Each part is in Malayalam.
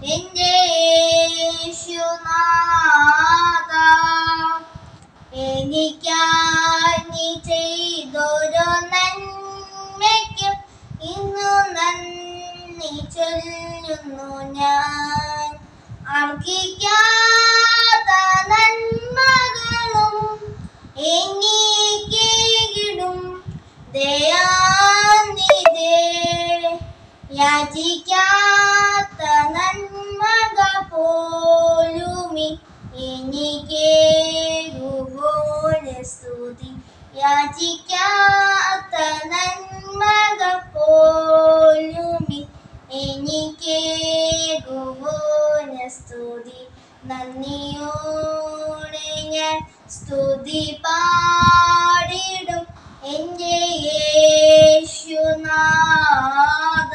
എൻ്റെ യേശുനാഥ. എനിക്കായി നീ ചെയ്തൊരു നന്മയ്ക്കും ഇന്നു നന്ദി ചൊല്ലുന്നു ഞാൻ. അർഹിക്കാത്ത നന്മകളും എനിക്കിടും ദയാനിധേ. യാചിക്കാത്ത നന്മകൾ പോലുമി എനിക്കേകുവോനെ സ്തുതി. യാചിക്കാത്ത നന്മകൾ പോലുമി എനിക്കേകുവോനെ സ്തുതി. നന്ദിയോടെ ഞാൻ സ്തുതി പാടിടും എൻ്റെ യേശുനാഥ.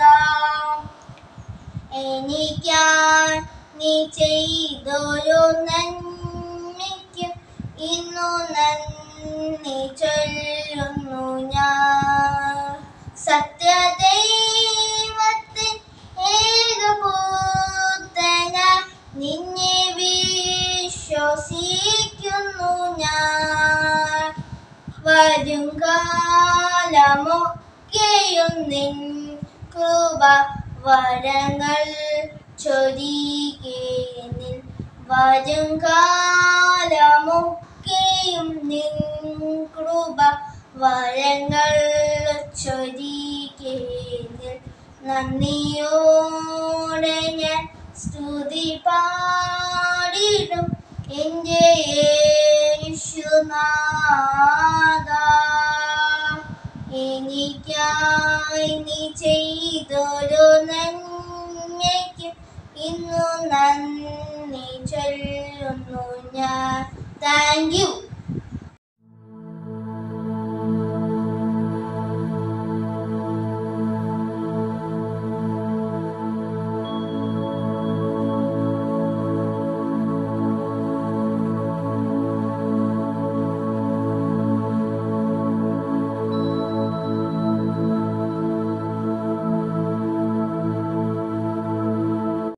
എനിക്കായി നീ ചെയ്തൊരു നന്മയ്ക്കും ഇന്നു നന്ദി ചൊല്ലുന്നു ഞാൻ. സത്യദൈവത്തിൻ ഏകപുത്രന നിന്നെ വിശ്വസിക്കുന്നു ഞാൻ. വരും കാലമൊക്കെയും നിൻ കൃപ വരങ്ങൾ ചൊരികേനിൽ. വരും കാലമൊക്കെയും നിൻ കൃപ വരങ്ങൾ ചൊരികേനിൽ. നന്ദിയോടെ ഞാൻ സ്തുതി പാടിടും എൻ്റെ യേശുനാഥ. എനിക്കായി നീ ചെയ്തൊരു നന്മയ്ക്കും ഇന്നു നന്ദി ചൊല്ലുന്നു ഞാൻ. Thank U.